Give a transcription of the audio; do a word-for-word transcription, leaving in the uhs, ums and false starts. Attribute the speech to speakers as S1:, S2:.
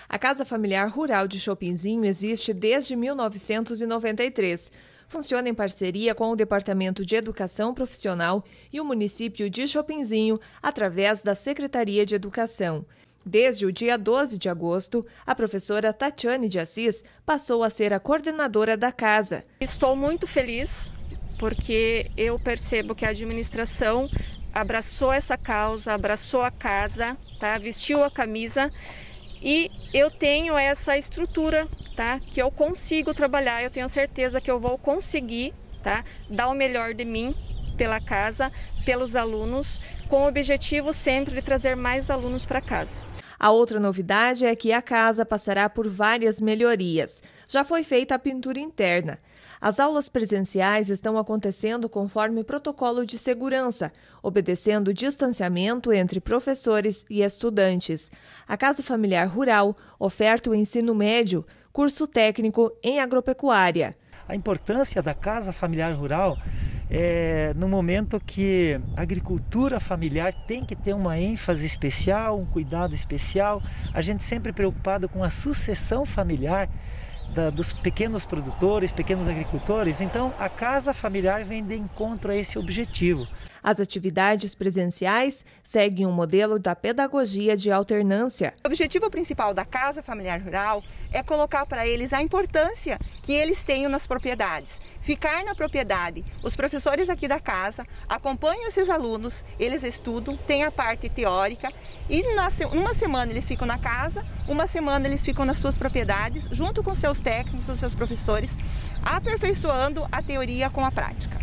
S1: A Casa Familiar Rural de Chopinzinho existe desde mil novecentos e noventa e três. Funciona em parceria com o Departamento de Educação Profissional e o município de Chopinzinho, através da Secretaria de Educação. Desde o dia doze de agosto, a professora Tatiane de Assis passou a ser a coordenadora da casa.
S2: Estou muito feliz porque eu percebo que a administração abraçou essa causa, abraçou a casa, tá? Vestiu a camisa e eu tenho essa estrutura, tá? Que eu consigo trabalhar, eu tenho certeza que eu vou conseguir, tá? Dar o melhor de mim pela casa, pelos alunos, com o objetivo sempre de trazer mais alunos para casa.
S1: A outra novidade é que a casa passará por várias melhorias. Já foi feita a pintura interna. As aulas presenciais estão acontecendo conforme protocolo de segurança, obedecendo o distanciamento entre professores e estudantes. A Casa Familiar Rural oferta o ensino médio, curso técnico em agropecuária.
S3: A importância da Casa Familiar Rural é no momento que a agricultura familiar tem que ter uma ênfase especial, um cuidado especial. A gente sempre preocupado com a sucessão familiar da, dos pequenos produtores, pequenos agricultores. Então, a Casa Familiar vem de encontro a esse objetivo.
S1: As atividades presenciais seguem um modelo da pedagogia de alternância.
S4: O objetivo principal da Casa Familiar Rural é colocar para eles a importância que eles tenham nas propriedades. Ficar na propriedade, os professores aqui da casa acompanham esses alunos, eles estudam, tem a parte teórica e na, uma semana eles ficam na casa, uma semana eles ficam nas suas propriedades, junto com seus técnicos, os seus professores, aperfeiçoando a teoria com a prática.